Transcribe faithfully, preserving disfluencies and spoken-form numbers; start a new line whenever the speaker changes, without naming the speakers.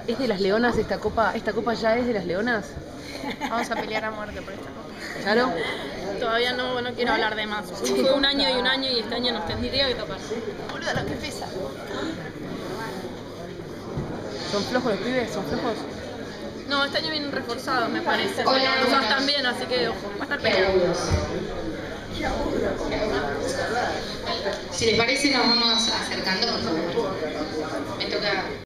¿Es de las Leonas esta copa? ¿Esta copa ya es de las Leonas?
Vamos a pelear a muerte por esta copa.
¿Claro?
Todavía no, no quiero hablar de más. Fue un año y un año y este año nos tendría que tocar. Boluda, lo que pesa.
¿Son flojos los pibes? ¿Son flojos?
No, este año vienen reforzados, me parece. Nosotros también, así que ojo, va a estar peleado.
Si les parece, nos vamos acercando. Me toca.